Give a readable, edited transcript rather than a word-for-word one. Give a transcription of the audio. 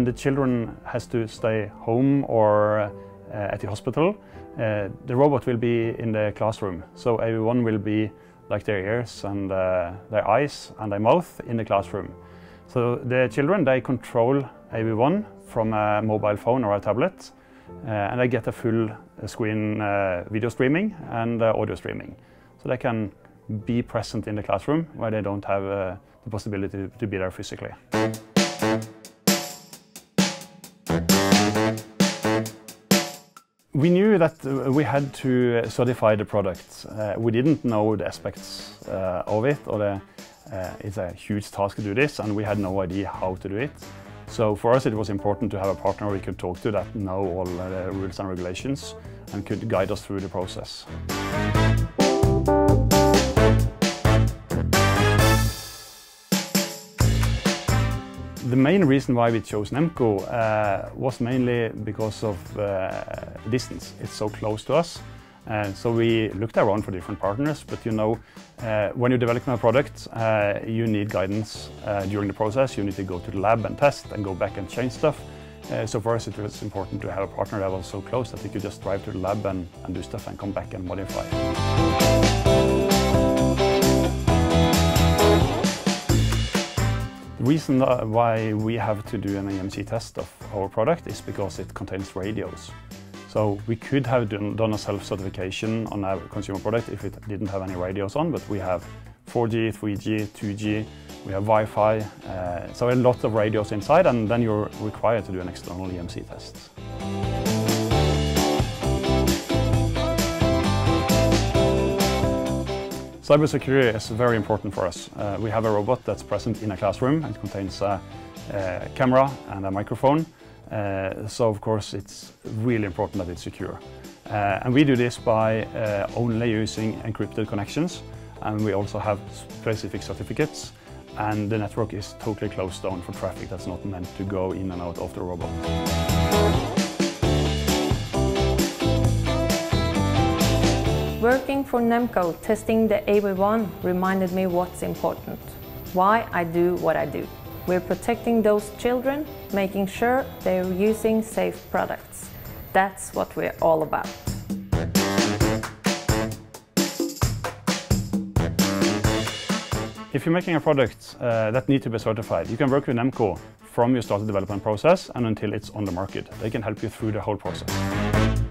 the children has to stay home or at the hospital, the robot will be in the classroom. So everyone will be like their ears and their eyes and their mouth in the classroom. So the children, they control everyone from a mobile phone or a tablet, and they get a full screen video streaming and audio streaming. So they can be present in the classroom where they don't have the possibility to be there physically. We knew that we had to certify the product. We didn't know the aspects of it, or it's a huge task to do this, and we had no idea how to do it. So for us it was important to have a partner we could talk to that know all the rules and regulations and could guide us through the process. The main reason why we chose Nemko was mainly because of distance. It's so close to us. So we looked around for different partners, but you know, when you're developing a product, you need guidance during the process. You need to go to the lab and test and go back and change stuff. So for us it was important to have a partner that was so close that we could just drive to the lab and do stuff and come back and modify. The reason why we have to do an EMC test of our product is because it contains radios. So we could have done a self-certification on a consumer product if it didn't have any radios on, but we have 4G, 3G, 2G, we have Wi-Fi, so a lot of radios inside, and then you're required to do an external EMC test. Cybersecurity is very important for us. We have a robot that's present in a classroom. It contains a camera and a microphone. So of course it's really important that it's secure. And we do this by only using encrypted connections, and we also have specific certificates, and the network is totally closed down for traffic that's not meant to go in and out of the robot. Working for Nemko, testing the AV1 reminded me what's important, why I do what I do. We're protecting those children, making sure they're using safe products. That's what we're all about. If you're making a product that needs to be certified, you can work with Nemko from your start the development process and until it's on the market. They can help you through the whole process.